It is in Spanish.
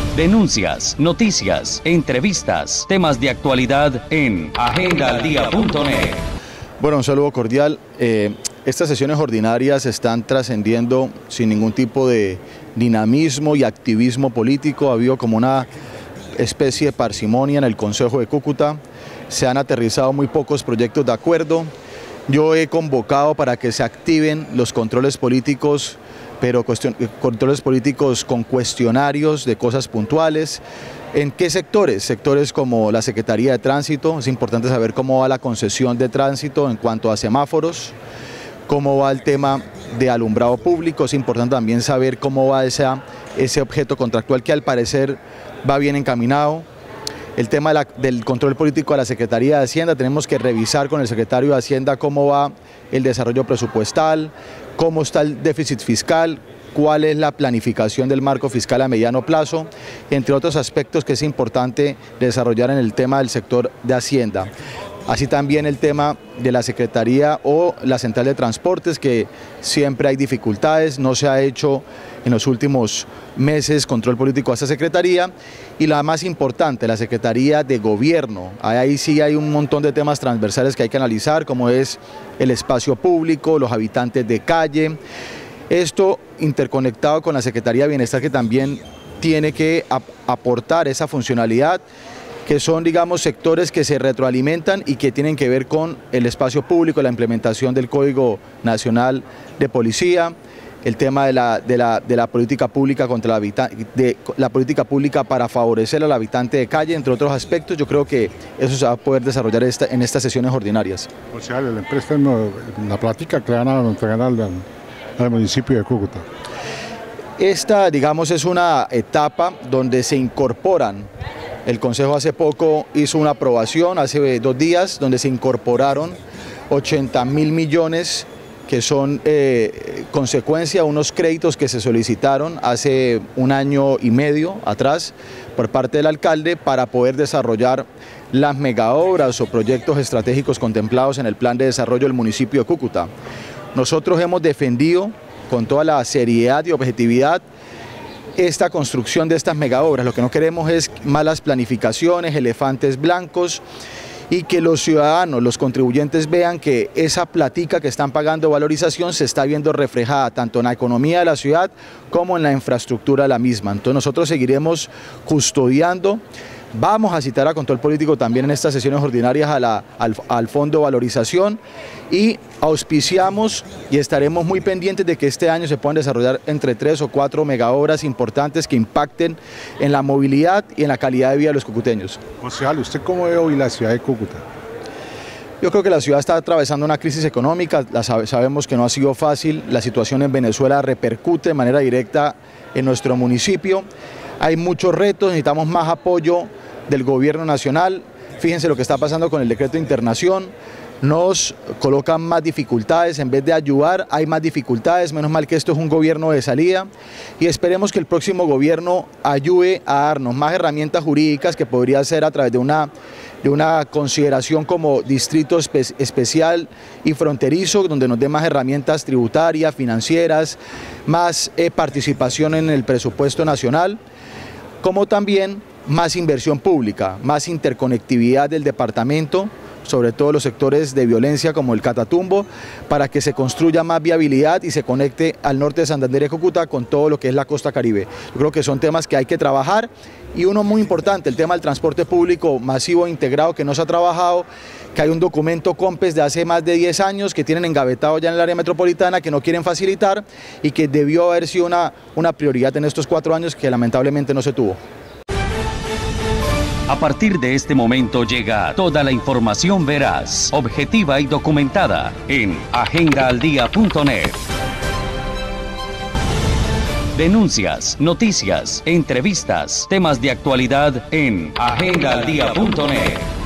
Denuncias, noticias, entrevistas, temas de actualidad en agendaaldia.net. Bueno, un saludo cordial. Estas sesiones ordinarias están trascendiendo sin ningún tipo de dinamismo y activismo político. Ha habido como una especie de parsimonia en el Consejo de Cúcuta. Se han aterrizado muy pocos proyectos de acuerdo. Yo he convocado para que se activen los controles políticos, pero controles políticos con cuestionarios de cosas puntuales. ¿En qué sectores? Sectores como la Secretaría de Tránsito. Es importante saber cómo va la concesión de tránsito en cuanto a semáforos, cómo va el tema de alumbrado público. Es importante también saber cómo va ese objeto contractual que al parecer va bien encaminado. El tema del control político de la Secretaría de Hacienda, tenemos que revisar con el secretario de Hacienda cómo va el desarrollo presupuestal, cómo está el déficit fiscal, cuál es la planificación del marco fiscal a mediano plazo, entre otros aspectos que es importante desarrollar en el tema del sector de Hacienda. Así también el tema de la Secretaría o la Central de Transportes, que siempre hay dificultades, no se ha hecho en los últimos meses control político a esta Secretaría. Y la más importante, la Secretaría de Gobierno. Ahí sí hay un montón de temas transversales que hay que analizar, como es el espacio público, los habitantes de calle. Esto interconectado con la Secretaría de Bienestar, que también tiene que aportar esa funcionalidad, que son, digamos, sectores que se retroalimentan y que tienen que ver con el espacio público, la implementación del Código Nacional de Policía, el tema de la política pública contra la política pública para favorecer al habitante de calle, entre otros aspectos. Yo creo que eso se va a poder desarrollar en estas sesiones ordinarias. O sea, le prestan la plática que le van a entregar al municipio de Cúcuta. Esta, digamos, es una etapa donde se incorporan. El Consejo hace poco hizo una aprobación, hace 2 días, donde se incorporaron 80.000 millones que son consecuencia de unos créditos que se solicitaron hace 1 año y medio atrás por parte del alcalde para poder desarrollar las megaobras o proyectos estratégicos contemplados en el plan de desarrollo del municipio de Cúcuta. Nosotros hemos defendido con toda la seriedad y objetividad esta construcción de estas megaobras. Lo que no queremos es malas planificaciones, elefantes blancos, y que los ciudadanos, los contribuyentes vean que esa platica que están pagando valorización se está viendo reflejada tanto en la economía de la ciudad como en la infraestructura de la misma. Entonces nosotros seguiremos custodiando. Vamos a citar a control político también en estas sesiones ordinarias al Fondo de Valorización, y auspiciamos y estaremos muy pendientes de que este año se puedan desarrollar entre 3 o 4 megaobras importantes que impacten en la movilidad y en la calidad de vida de los cucuteños. José Ale, ¿usted cómo ve hoy la ciudad de Cúcuta? Yo creo que la ciudad está atravesando una crisis económica, sabemos que no ha sido fácil, la situación en Venezuela repercute de manera directa en nuestro municipio, hay muchos retos, necesitamos más apoyo del gobierno nacional. Fíjense lo que está pasando con el decreto de internación, nos colocan más dificultades, en vez de ayudar hay más dificultades. Menos mal que esto es un gobierno de salida, y esperemos que el próximo gobierno ayude a darnos más herramientas jurídicas, que podría ser a través de una consideración como distrito especial y fronterizo, donde nos dé más herramientas tributarias, financieras, más participación en el presupuesto nacional, como también más inversión pública, más interconectividad del departamento, sobre todo los sectores de violencia como el Catatumbo, para que se construya más viabilidad y se conecte al norte de Santander y Cúcuta con todo lo que es la costa Caribe. Yo creo que son temas que hay que trabajar, y uno muy importante, el tema del transporte público masivo e integrado, que no se ha trabajado, que hay un documento COMPES de hace más de 10 años que tienen engavetado ya en el área metropolitana, que no quieren facilitar, y que debió haber sido una prioridad en estos 4 años que lamentablemente no se tuvo. A partir de este momento llega toda la información veraz, objetiva y documentada en agendaaldia.net. Denuncias, noticias, entrevistas, temas de actualidad en agendaaldia.net.